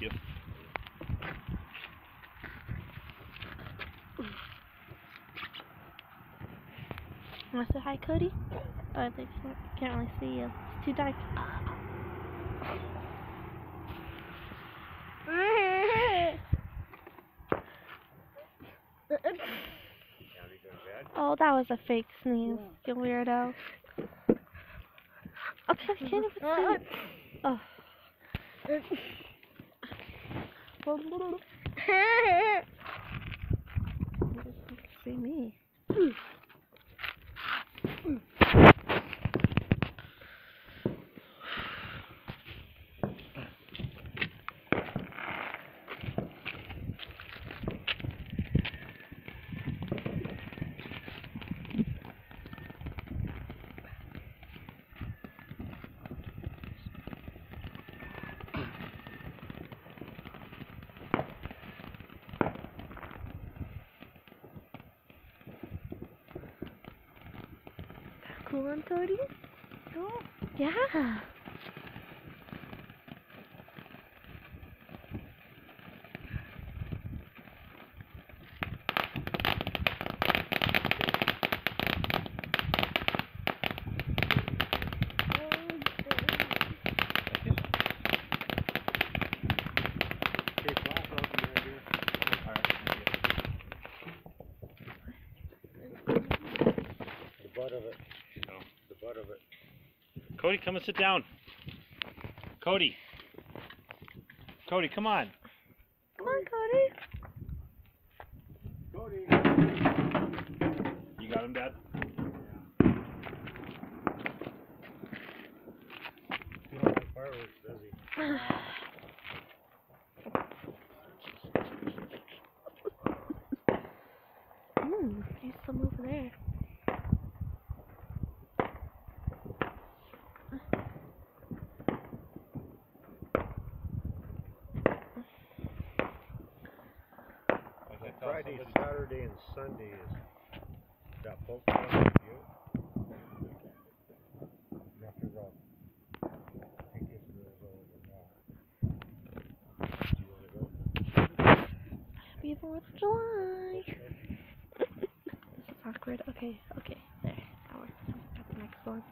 you. Want to say hi, Cody? Oh, I think so. Can't really see you. It's too dark. Oh, that was a fake sneeze, you weirdo. Okay, I can't even see. Oh. See me. Cool one, Cody? Cool? Yeah. Cody, come and sit down. Cody. Cody, come on. Come on, Cody. Cody. You got him, Dad? Fireworks, does he? There's some over there. Friday, Saturday, and Sunday is that folk fun with you? After the, I guess it was over now. Do you want to go? Happy 4th of July. This is awkward. Okay, okay. There. That works. Got the next one.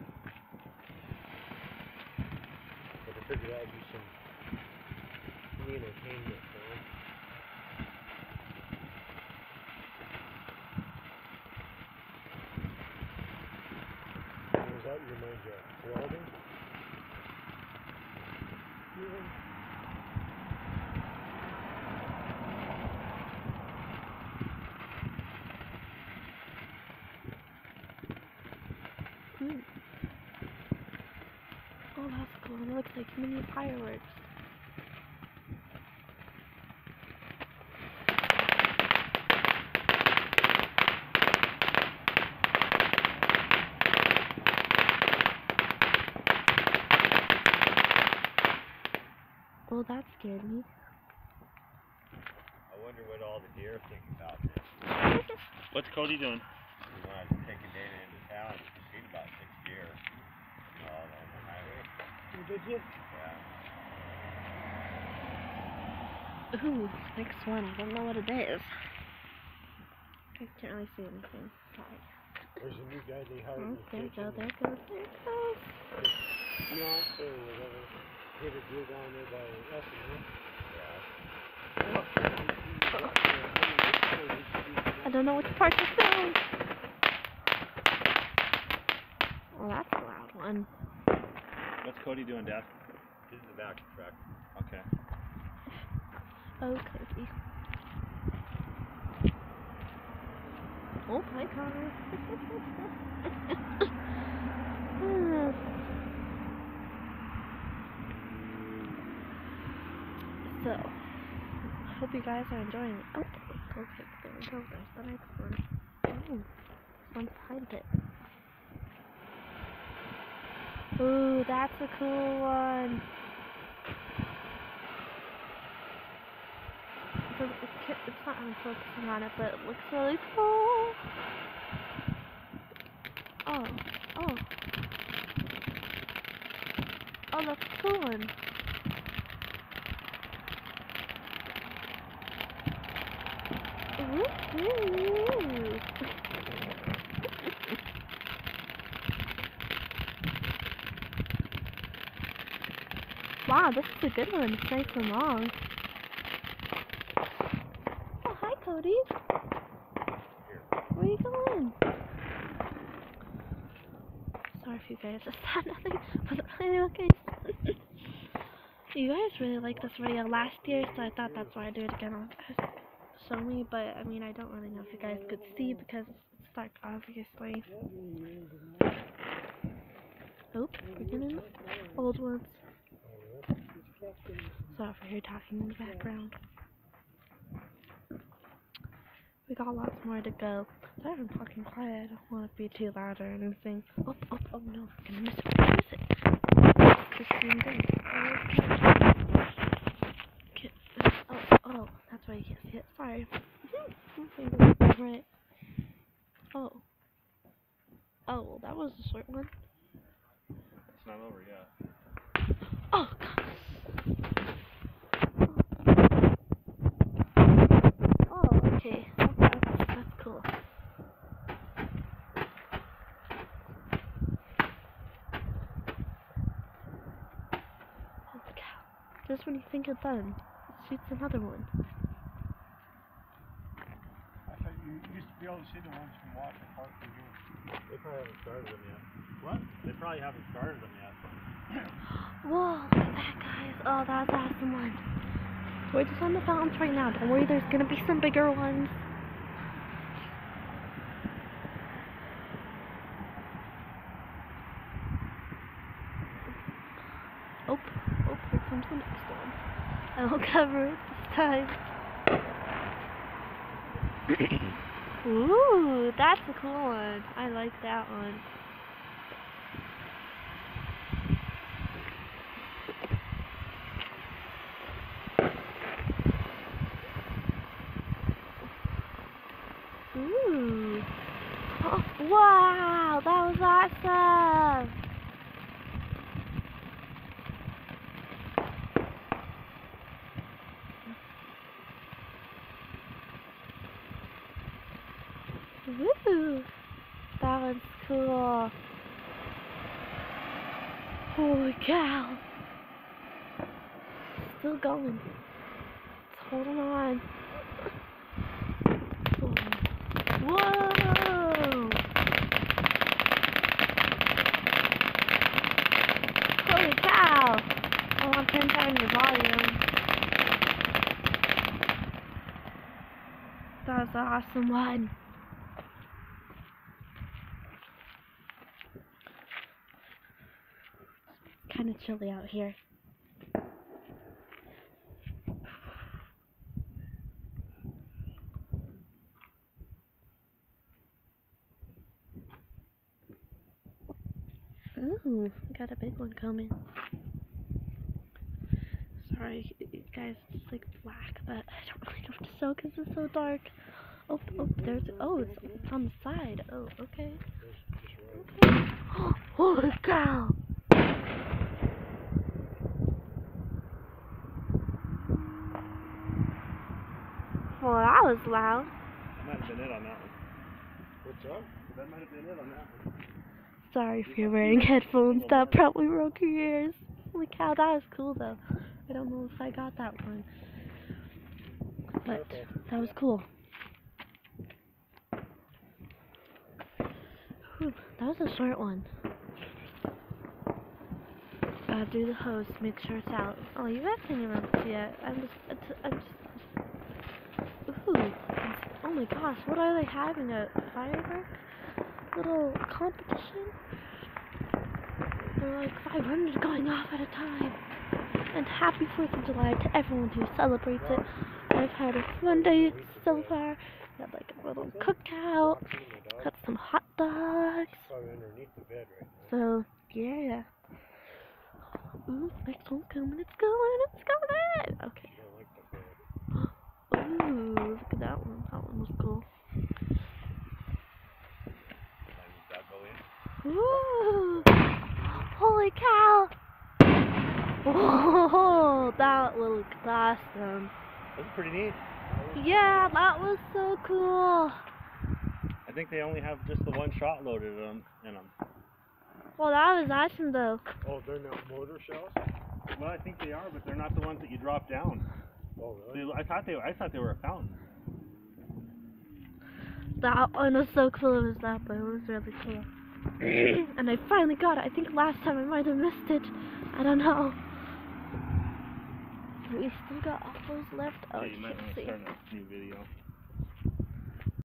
But I figured I'd do some entertainment for him. That reminds you of welding? Oh, that's cool. It looks like mini fireworks. Well, that scared me. I wonder what all the deer think about this. What's Cody doing? When I was taking Dana into town, we seen about 6 deer all on the highway. Did you? Yeah. Ooh, next one. I don't know what it is. I can't really see anything. Sorry. There's a new guy they hired. Oh, there it goes, there it goes, there it goes. Not or whatever. Hit a deer down there by Essendon. I don't know which part to film. Well, that's a loud one. What's Cody doing, Dad? He's in the back of the truck. Okay. Oh, Cody. Oh, hi, Connor. So, hope you guys are enjoying it. Oh, okay, there we go. There's the next one. Oh, one's behind it. Ooh, that's a cool one. It's not really focusing on it, but it looks really cool. Oh, oh. Oh, that's a cool one. Woo-hoo. Wow, this is a good one. It's nice and long. Oh, hi, Cody. Where are you going? Sorry if you guys just said nothing, but okay. You guys really liked this video last year, so I thought that's why I do it again. I'll guys show me, but I mean, I don't really know if you guys could see because it's dark, obviously. Oops, we're getting old ones. Sorry for your talking in the background. We got lots more to go. Sorry I'm talking quiet. I don't want to be too loud or anything. Oh no, I'm gonna miss it. Christine Day. Okay. Oh, that's why you can't see it. Sorry. Right. Oh, well, that was a short one. It's not over yet. Oh, God. Oh, okay. That's cool. Holy cow. Just when you think it's done, it shoots another one. I thought you used to be able to see the ones from Washington Park from here. They probably haven't started them yet. What? They probably haven't started them yet. Whoa, look at that, guys. Oh, that's an awesome one. We're just on the fountains right now. Don't worry, there's gonna be some bigger ones. Oh, here comes the next one. I will cover it this time. Ooh, that's a cool one. I like that one. Ooh. Oh, wow, that was awesome. Woo! That one's cool. Holy cow. Still going. It's holding on. Whoa! Holy cow! I want 10 times the volume. That was an awesome one. Kind of chilly out here. Ooh, got a big one coming. Sorry, guys, it's like black, but I don't really know what to show because it's so dark. Oh, it's on the side. Oh, okay. Okay. Holy cow! Well, that was loud. That might have been it on that one. What's up? That might have been it on that one. Sorry if you're wearing headphones, that probably broke your ears. Holy cow, that was cool though. I don't know if I got that one. But that was cool. Whew, that was a short one. Do the hose, make sure it's out. Oh, you guys can't even see it. I'm just. Ooh, oh my gosh, what are they having? A firework little competition? There are like 500 going off at a time. And happy 4th of July to everyone who celebrates it. I've had a fun day so far. Had like a little cookout, had some hot dogs. Probably underneath the bed right So, yeah. Ooh, next one's coming, it's coming! Okay. now. I don't like the bed. Ooh, look at that one. That one was cool. Ooh! Holy cow! Whoa, that looked awesome. That's pretty neat. Yeah, that was so cool. I think they only have just the one shot loaded in them. Well, that was awesome though. Oh, they're not mortar shells? Well, I think they are, but they're not the ones that you drop down. Oh, really? I thought they were a fountain. That one was so cool. It was that, but it was really cool. And I finally got it. I think last time I might have missed it. I don't know. We still got all those left. Oh, Yeah, you you might can't want to see. start a new video.